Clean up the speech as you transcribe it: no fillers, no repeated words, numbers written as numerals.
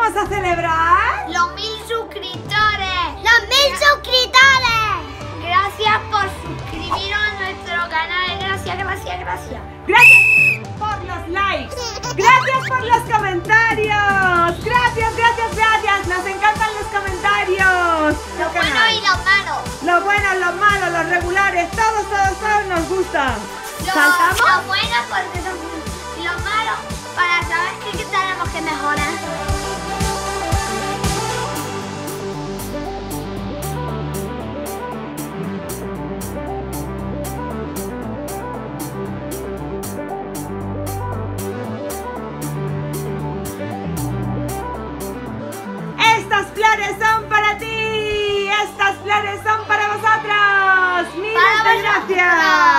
vamos a celebrar? ¡Los 1000 suscriptores! ¡Los 1000 suscriptores! Gracias por suscribiros a nuestro canal. Gracias. Gracias por los likes. Gracias por los comentarios. Gracias. Nos encantan los comentarios. Los buenos y los malos. Los buenos, los malos, los regulares. Todos nos gustan. ¿Saltamos? Los buenos porque son y los malos para saber qué tenemos que mejorar. Estas flores son para ti. Estas flores son para vosotros. Miles de gracias.